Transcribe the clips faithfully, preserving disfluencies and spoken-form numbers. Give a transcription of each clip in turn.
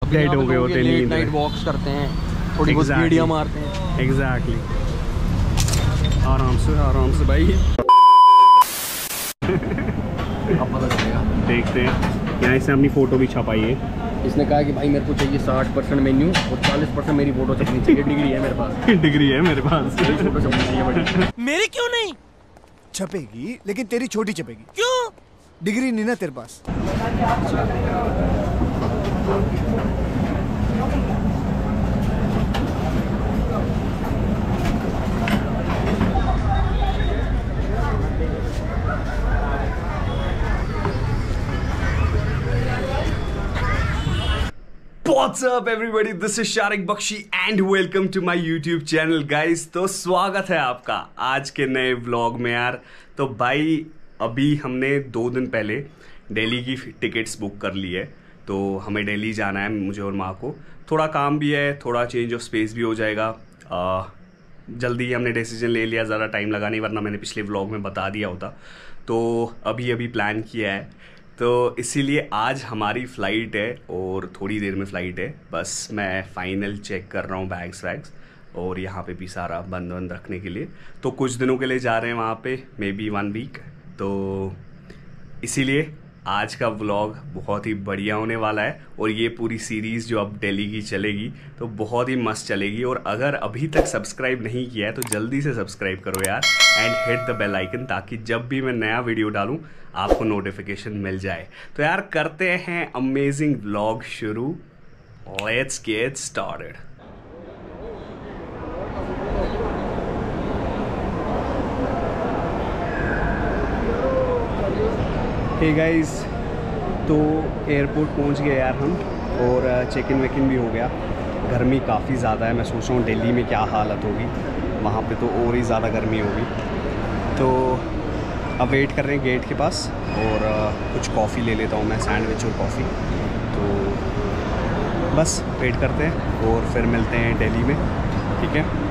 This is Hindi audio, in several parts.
डेड हो गए होते हैं, नाइट वॉक्स करते हैं, थोड़ी बहुत वीडियो मारते हैं। एग्जैक्टली, आराम से आराम से भाई। अब पता चलेगा, देखते हैं। यहाँ से अपनी फ़ोटो भी छपाई है। इसने कहा कि भाई मेरे को चाहिए साठ परसेंट मेन्यू और चालीस परसेंट मेरी फोटो छपनी चाहिए। डिग्री है मेरे पास डिग्री है मेरे पास फोटो छपनी चाहिए बड़ी। मेरी क्यों नहीं छपेगी, लेकिन तेरी छोटी छपेगी। क्यों? डिग्री नहीं ना तेरे पास। What's up everybody, this is Shariq Bakshi and welcome to my YouTube channel guys। तो स्वागत है आपका आज के नए व्लॉग में यार। तो भाई अभी हमने दो दिन पहले दिल्ली की टिकट्स बुक कर ली है, तो हमें दिल्ली जाना है मुझे और माँ को। थोड़ा काम भी है, थोड़ा चेंज ऑफ स्पेस भी हो जाएगा। आ, जल्दी ही हमने डिसीजन ले लिया, ज़्यादा टाइम लगा नहीं, वरना मैंने पिछले व्लॉग में बता दिया होता। तो अभी अभी प्लान किया है, तो इसीलिए आज हमारी फ़्लाइट है और थोड़ी देर में फ़्लाइट है। बस मैं फ़ाइनल चेक कर रहा हूँ बैग्स वैग्स, और यहाँ पे भी सारा बंद बंद रखने के लिए। तो कुछ दिनों के लिए जा रहे हैं वहाँ पे, मे बी वन वीक। तो इसीलिए आज का व्लॉग बहुत ही बढ़िया होने वाला है, और ये पूरी सीरीज़ जो अब दिल्ली की चलेगी तो बहुत ही मस्त चलेगी। और अगर अभी तक सब्सक्राइब नहीं किया है तो जल्दी से सब्सक्राइब करो यार, and hit the bell icon, ताकि जब भी मैं नया वीडियो डालूं आपको नोटिफिकेशन मिल जाए। तो यार करते हैं अमेजिंग व्लॉग शुरू। Let's get started. Hey guys, तो एयरपोर्ट पहुंच गए यार हम, और चेक इन वेक इन भी हो गया। गर्मी काफ़ी ज़्यादा है, मैं सोच रहा हूँ दिल्ली में क्या हालत होगी, वहाँ पे तो और ही ज़्यादा गर्मी होगी। तो अब वेट कर रहे हैं गेट के पास, और कुछ कॉफ़ी ले लेता हूँ मैं, सैंडविच और कॉफ़ी। तो बस वेट करते हैं और फिर मिलते हैं दिल्ली में, ठीक है।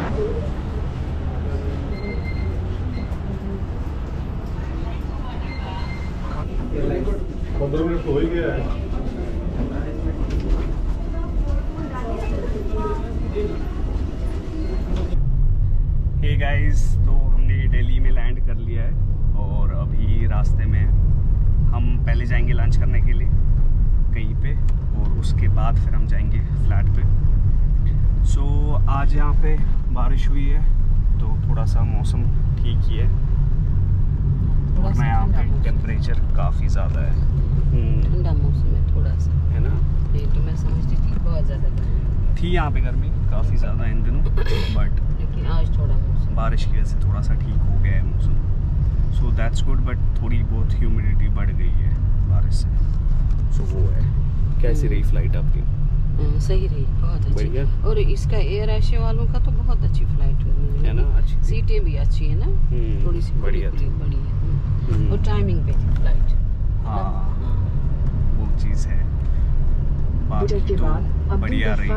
हे गाइस, तो हमने दिल्ली में लैंड कर लिया है, और अभी रास्ते में हम पहले जाएंगे लंच करने के लिए कहीं पे, और उसके बाद फिर हम जाएंगे फ्लैट पे। सो so, आज यहाँ पे बारिश हुई है, तो थोड़ा सा मौसम ठीक ही है, और मैं यहाँ पे टेम्परेचर काफ़ी ज़्यादा है, ठंडा मौसम है थोड़ा सा, है ना। ये तो मैं समझती थी बहुत ज़्यादा गर्मी थी यहाँ पे, गर्मी काफ़ी ज़्यादा इन दिनों, बट लेकिन आज थोड़ा मौसम बारिश की वजह से थोड़ा सा ठीक हो गया है मौसम। सो दैट्स गुड, बट थोड़ी बहुत ह्यूमिडिटी बढ़ गई है बारिश से। सो so, वो है। कैसी रही फ्लाइट आपकी? आ, सही रही, बहुत अच्छी। और इसका एयर एशिया वालों का तो बहुत अच्छी फ्लाइट है ना, अच्छी सीटें भी अच्छी है ना, थोड़ी सी बढ़िया बड़ी है, और टाइमिंग पे फ्लाइट। हाँ, वो चीज़ है, बाकी तो बढ़िया रही।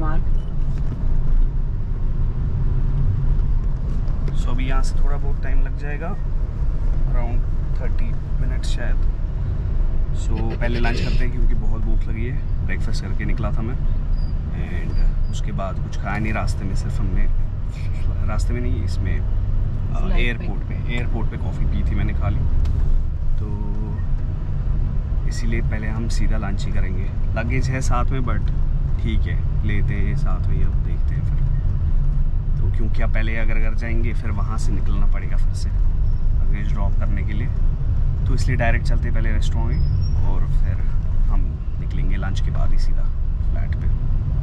सो अभी यहाँ से थोड़ा बहुत टाइम लग जाएगा, अराउंड थर्टी मिनट्स शायद। सो so, पहले लंच करते हैं क्योंकि बहुत भूख लगी है। ब्रेकफास्ट करके निकला था मैं, एंड उसके बाद कुछ खाया नहीं रास्ते में, सिर्फ हमने रास्ते में नहीं, इसमें एयरपोर्ट पे एयरपोर्ट पे कॉफ़ी पी थी मैंने, खा ली। तो इसीलिए पहले हम सीधा लंच ही करेंगे। लगेज है साथ में, बट ठीक है, लेते हैं साथ में, अब देखते हैं फिर। तो क्योंकि अब पहले अगर घर जाएंगे फिर वहाँ से निकलना पड़ेगा फिर से लगेज ड्रॉप करने के लिए, तो इसलिए डायरेक्ट चलते पहले रेस्टोरेंट में, और फिर हम निकलेंगे लंच के बाद ही सीधा फ्लैट पे।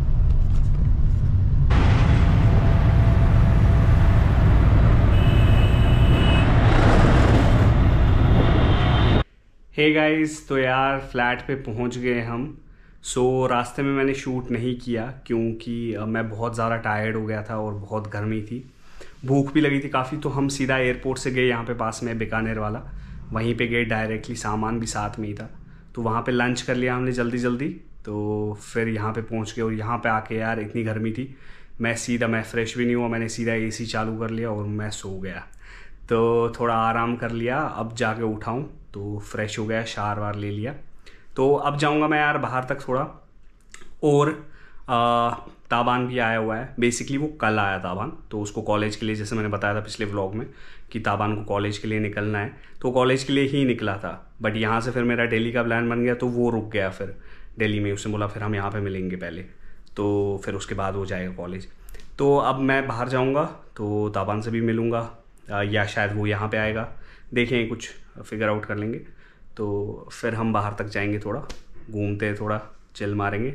हे गाइस, तो यार फ्लैट पे पहुंच गए हम। सो so, रास्ते में मैंने शूट नहीं किया क्योंकि मैं बहुत ज़्यादा टायर्ड हो गया था और बहुत गर्मी थी, भूख भी लगी थी काफ़ी। तो हम सीधा एयरपोर्ट से गए, यहाँ पे पास में बीकानेर वाला, वहीं पे गए डायरेक्टली, सामान भी साथ में ही था। तो वहाँ पे लंच कर लिया हमने जल्दी जल्दी, तो फिर यहाँ पे पहुँच गए। और यहाँ पे आके यार इतनी गर्मी थी, मैं सीधा मैं फ्रेश भी नहीं हुआ, मैंने सीधा एसी चालू कर लिया और मैं सो गया। तो थोड़ा आराम कर लिया, अब जाके उठाऊँ तो फ्रेश हो गया, शावर वार ले लिया। तो अब जाऊँगा मैं यार बाहर तक थोड़ा, और आ, ताबान भी आया हुआ है। बेसिकली वो कल आया ताबान, तो उसको कॉलेज के लिए, जैसे मैंने बताया था पिछले व्लॉग में कि ताबान को कॉलेज के लिए निकलना है, तो कॉलेज के लिए ही निकला था। बट यहाँ से फिर मेरा दिल्ली का प्लान बन गया, तो वो रुक गया फिर दिल्ली में। उसने बोला फिर हम यहाँ पे मिलेंगे पहले, तो फिर उसके बाद वो जाएगा कॉलेज। तो अब मैं बाहर जाऊँगा तो ताबान से भी मिलूँगा, या शायद वो यहाँ पे आएगा, देखें कुछ फिगर आउट कर लेंगे। तो फिर हम बाहर तक जाएंगे, थोड़ा घूमते, थोड़ा चिल मारेंगे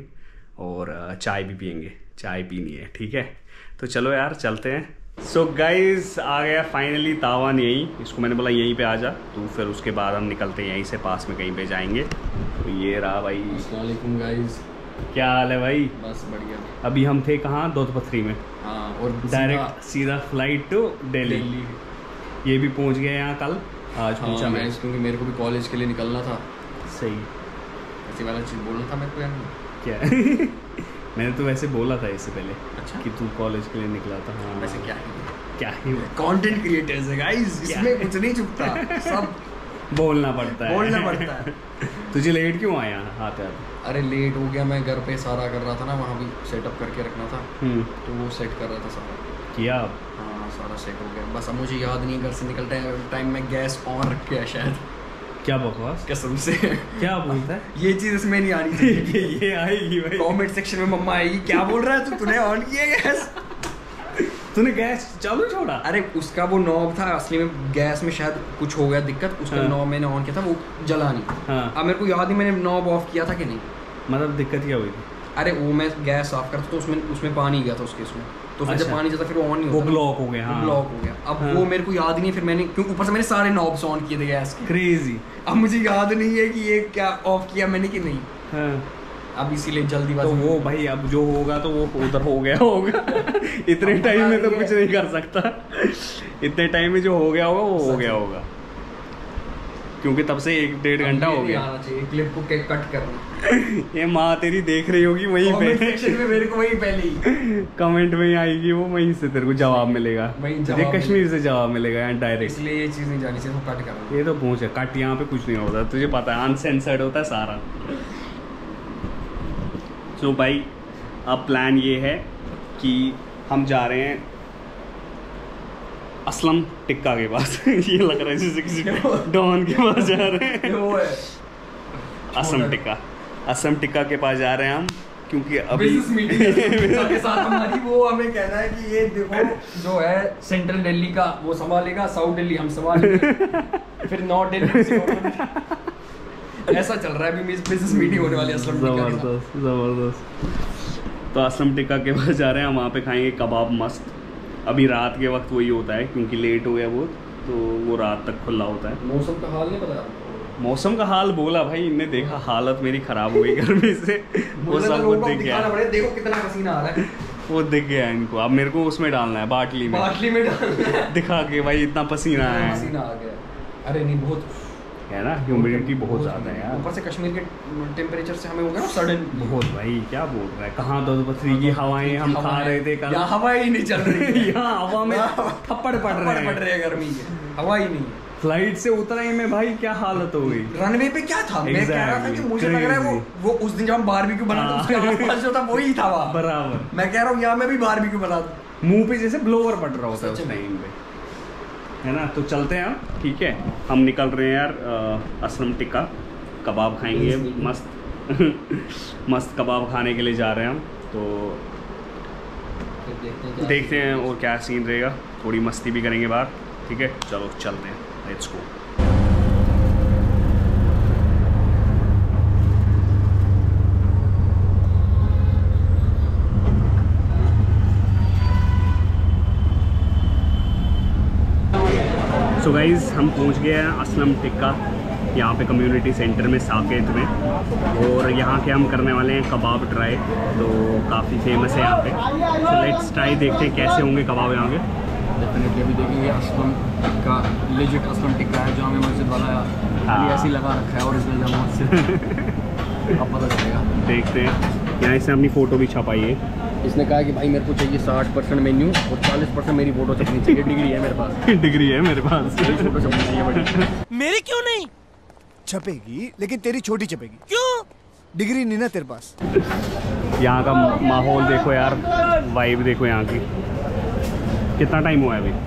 और चाय भी पियेंगे, चाय पीनी है, ठीक है। तो चलो यार चलते हैं। सो so गाइज आ गया फाइनली तावान यहीं, इसको मैंने बोला यहीं पे आ जा, तो फिर उसके बाद हम निकलते हैं यहीं से, पास में कहीं पे जाएंगे। तो ये रहा भाई। अस्सलाम वालेकुम गाइस, क्या हाल है भाई? बस बढ़िया। अभी हम थे कहाँ? दूधपथरी में। हाँ, और डायरेक्ट सीधा फ्लाइट टू दिल्ली। ये भी पहुँच गए यहाँ कल, आज हाँ, पूछा मैं, क्योंकि मेरे को भी कॉलेज के लिए निकलना था। सही ऐसी वाला चीज़ बोलना था मेरे को यार। क्या मैंने तो वैसे बोला था इससे पहले। अच्छा, कि तू कॉलेज के लिए निकला था। हाँ वैसे क्या है, क्या ही कंटेंट क्रिएटर्स है गाइस, इसमें कुछ नहीं छुपता, सब बोलना पड़ता है, बोलना पड़ता है। तुझे लेट क्यों आया आते आते? अरे लेट हो गया, मैं घर पे सारा कर रहा था ना, वहाँ भी सेटअप करके रखना था, तो वो सेट कर रहा था सारा। किया? हाँ, सारा सेट हो गया, बस अब मुझे याद नहीं घर से निकलते टाइम में गैस ऑन रख के शायद। क्या बकवास, कसम से। क्या बोलता है? ये चीज इसमें नहीं आनी चाहिए। ये आएगी भाई कमेंट सेक्शन में, मम्मा आएगी क्या बोल रहा है तू, तूने ऑन किया गैस? तूने गैस चालू छोड़ा? अरे उसका वो नॉब था, असली में गैस में शायद कुछ हो गया दिक्कत, उसका हाँ। नॉब मैंने ऑन किया था, वो जला नहीं। हाँ। अब मेरे को याद नहीं मैंने नॉब ऑफ किया था कि नहीं। मतलब दिक्कत क्या हुई थी? अरे वो मैं गैस साफ करता तो उसमें उसमें पानी गया था उसके इसमें, तो फिर जब अच्छा। पानी जाता फिर वो ऑन नहीं वो होता, ब्लॉक हो गया। हाँ, ब्लॉक हो गया। अब हाँ। वो मेरे को याद नहीं है, फिर मैंने क्योंकि ऊपर से मैंने सारे नॉब्स ऑन किए थे गैस के, क्रेजी। अब मुझे याद नहीं है कि ये क्या ऑफ किया मैंने कि नहीं। हाँ। अब इसीलिए जल्दी तो वो भाई अब जो होगा तो वो उधर हो गया होगा। इतने टाइम में तो कुछ नहीं कर सकता, इतने टाइम में जो हो गया होगा वो हो गया होगा, क्योंकि तब से एक डेढ़ घंटा हो गया। क्लिप को कट करना। ये माँ तेरी देख रही होगी वहीं पे, सेक्शन में मेरे को वहीं पहले ही कमेंट में ही आएगी वो, वहीं से तेरे को जवाब मिलेगा, वहीं तुझे जवाब कश्मीर से जवाब मिलेगा यार डायरेक्ट। इसलिए ये चीज़ नहीं जानी चाहिए, तो कट करना। ये तो पूछ है, कट यहाँ पे कुछ नहीं होता, तुझे पता है अनसेंसर्ड होता है सारा। सो so भाई अब प्लान ये है कि हम जा रहे हैं असलम टिक्का के पास। ये लग रहा है जैसे किसी डॉन के पास जा रहे हैं। वो है असम टिक्का, असम टिक्का के पास जा रहे हैं हम, क्योंकि अभी बिजनेस मीटिंग के साथ हमारी, वो हमें कहना है कि ये देखो जो है सेंट्रल दिल्ली का वो संभालेगा, साउथ दिल्ली हम संभालेंगे, फिर नॉर्थ दिल्ली ऐसा चल रहा है अभी। बिजनेस मीटिंग होने वाली है असलम टिक्का के साथ। जबरदस्त जबरदस्त। तो असलम टिक्का के पास जा रहे हैं हम, वहाँ पे खाएंगे कबाब मस्त। अभी रात के वक्त वही होता है, क्योंकि लेट हो गया बहुत, तो वो रात तक खुला होता है। मौसम का हाल नहीं पता, मौसम का हाल बोला भाई, इनने देखा हालत मेरी खराब हो गई गर्मी से, वो सब वो दिख गया। देखो कितना पसीना आ रहा है, वो दिख गया इनको। अब मेरे को उसमें डालना है, बाटली में, बाटली में डालना है। दिखा के भाई इतना पसीना है, पसीना आ गया। अरे नहीं, बहुत है ना, ह्यूमिडिटी बहुत ज्यादा है यार। ऊपर से कश्मीर के टेम्परेचर से हमें हो गया ना सडन बहुत। भाई क्या बोल रहा है, कहाँ दूधपथरी की हवाएं हम खा रहे थे कल, यहाँ हवा ही नहीं चल रही। यहाँ हवा में थप्पड़ पड़ रहे हैं, पड़ रहे हैं गर्मी के, हवा ही नहीं है। फ्लाइट से उतरा ही में भाई क्या हालत हो गई। रनवे पे क्या था, मैं कह रहा था कि मुझे लग रहा है वो वो उस दिन जब हम बारबेक्यू बना था उसके आसपास जो था वही था वहाँ बराबर। मैं कह रहा हूँ यहाँ मैं भी बारबेक्यू बना दूँ, मुंह पे जैसे ब्लोवर पड़ रहा होता है उस टाइम पे, है ना। तो चलते हैं हम, ठीक है, हम निकल रहे हैं यार असलम टिक्का, कबाब खाएंगे मस्त। मस्त कबाब खाने के लिए जा रहे हैं हम, तो देखते हैं और क्या सीन रहेगा, थोड़ी मस्ती भी करेंगे बाहर, ठीक है। चलो चलते हैं, लेट्स गो। सो गाइज़ हम पहुंच गए हैं असलम टिक्का, यहाँ पे कम्युनिटी सेंटर में साकेत में, और यहाँ के हम करने वाले हैं कबाब ट्राई, तो काफ़ी फेमस है यहाँ पे। सो लेट्स ट्राई, देखते हैं कैसे होंगे कबाब यहाँ के। डेफिनेटली अभी देखेंगे असलम टिक्का, लेजिट असलम टिक्का है, जामे मस्जिद वाला है, ऐसे ही लगा रखा है ओरिजिनल जामा मस्जिद। अब पता चलेगा, देखते हैं। यहाँ से अपनी फ़ोटो भी छपाई है। इसने कहा कि भाई मेरे को चाहिए साठ परसेंट मेन्यू और चालीस परसेंट मेरी फोटो छपनी चाहिए, डिग्री है मेरे पास। डिग्री है मेरे पास, फोटो छपनी चाहिए बड़ी। मेरी क्यों नहीं छपेगी, लेकिन तेरी छोटी छपेगी। क्यों? डिग्री नहीं ना तेरे पास। यहाँ का माहौल देखो यार, वाइब देखो यहाँ की। कितना टाइम हुआ है अभी?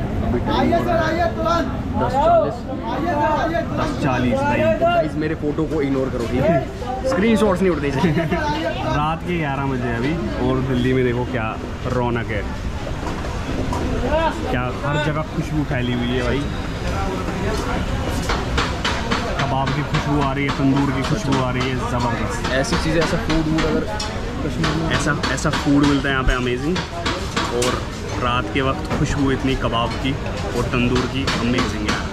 दस चालीस दस चालीस गाइस मेरे फोटो को इग्नोर करो ठीक है, स्क्रीनशॉट्स नहीं उठते इसे। रात के ग्यारह बजे अभी, और दिल्ली में देखो क्या रौनक है, क्या हर जगह खुशबू फैली हुई है भाई। कबाब की खुशबू आ रही है, तंदूर की खुशबू आ रही है, ज़बरदस्त। ऐसी चीज़ें, ऐसा फूड वूड अगर कश्मीर में ऐसा ऐसा फूड मिलता है यहाँ पे अमेजिंग। और रात के वक्त खुशबू इतनी कबाब की और तंदूर की, अमेजिंग है।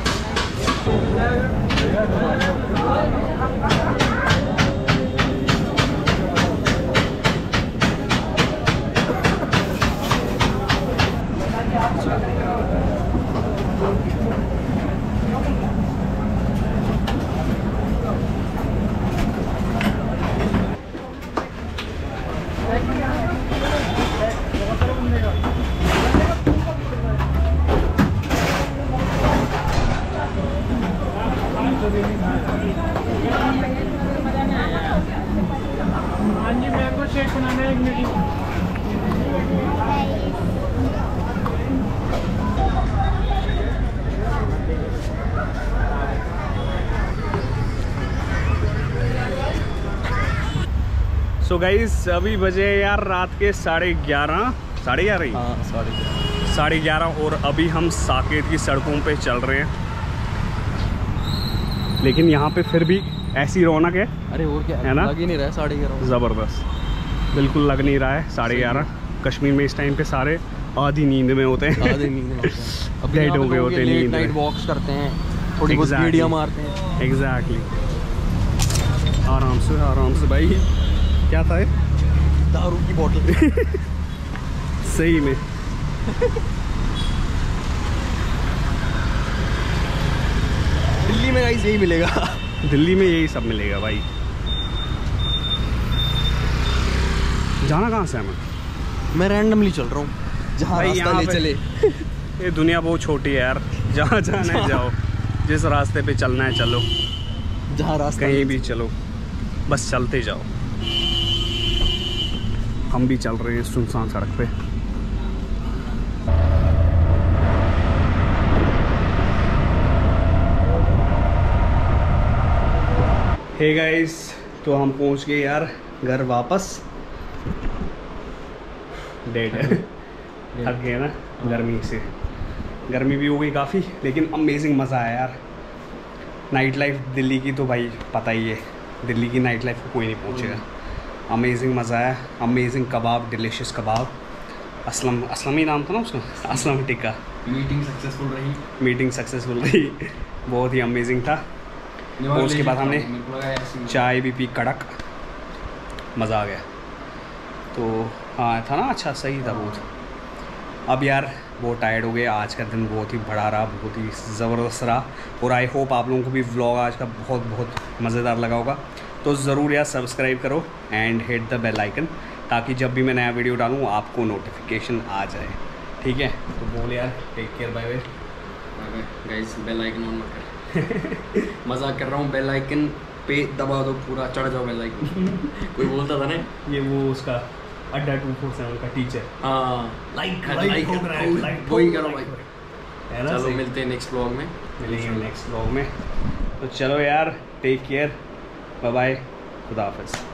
सो गाइस अभी बजे यार रात के साढ़े ग्यारह साढ़े ग्यारह ही हाँ साढ़े साढ़े ग्यारह और अभी हम साकेत की सड़कों पे चल रहे हैं। लेकिन यहाँ पे फिर भी ऐसी रौनक है, अरे और क्या है ना? लग ही नहीं रहा है साढ़े ग्यारह। ज़बरदस्त, बिल्कुल लग नहीं रहा है साढ़े ग्यारह। कश्मीर में इस टाइम पे सारे आधी नींद में होते हैं, आधे नींद में होते हैं। अब डेड हो गए होते हैं नींद नाइट में। वॉक्स करते हैं, थोड़ी बहुत Exactly. वीडियो मारते हैं। एग्जैक्टली। आराम से आराम से भाई। क्या था ये? दारू की बोतल। सही में। दिल्ली में गाइस यही मिलेगा। दिल्ली में यही सब मिलेगा भाई। जाना कहाँ से हमें? मैं रैंडमली चल रहा हूँ, जहाँ भाई रास्ता यहाँ ले पे- चले। ये दुनिया बहुत छोटी है यार, जहाँ जाना है जाओ, जिस रास्ते पे चलना है चलो, जहाँ रास्ता कहीं ले- भी चलो, बस चलते जाओ। हम भी चल रहे हैं सुनसान सड़क पे। हे गाइस, तो हम पहुंच गए यार घर वापस। डेट है, थक गए ना गर्मी से। गर्मी भी हो गई काफ़ी, लेकिन अमेजिंग मज़ा आया यार। नाइट लाइफ दिल्ली की तो भाई पता ही है, दिल्ली की नाइट लाइफ को कोई नहीं पहुंचेगा। अमेजिंग मज़ा आया, अमेजिंग कबाब, डिलीशियस कबाब। असलम असलम ही नाम था ना उसका, असलम टिक्का। मीटिंग सक्सेसफुल रही। मीटिंग सक्सेसफुल रही, बहुत ही अमेजिंग था। और उसके बाद हमने चाय भी पी कड़क, मज़ा आ गया। तो हाँ था ना, अच्छा सही था बहुत। अब यार बहुत टायर्ड हो गए, आज का दिन बहुत ही बड़ा रहा, बहुत ही ज़बरदस्त रहा। और आई होप आप लोगों को भी व्लॉग आज का बहुत बहुत मज़ेदार लगा होगा। तो ज़रूर यार सब्सक्राइब करो and hit the bell icon, ताकि जब भी मैं नया वीडियो डालूँ आपको नोटिफिकेशन आ जाए। ठीक है, तो बोल यार, take care, bye bye. Guys bell icon on मत कर। मजाक कर रहा हूँ, बेल आइकन पे दबा दो, पूरा चढ़ जाओ बेल आइकन। कोई बोलता था ना, ये वो उसका अड्डा टू फोर सेवन का टीचर। हाँ लाइक कर, like लाइक ठोक रहा है, कर, like वही ठोक, करो like भाई। ठोक। है ना, चलो सही। मिलते हैं नेक्स्ट व्लॉग में। मिलेंगे नेक्स्ट व्लॉग में। तो चलो यार, टेक केयर, बाय बाय, खुदा हाफिज़।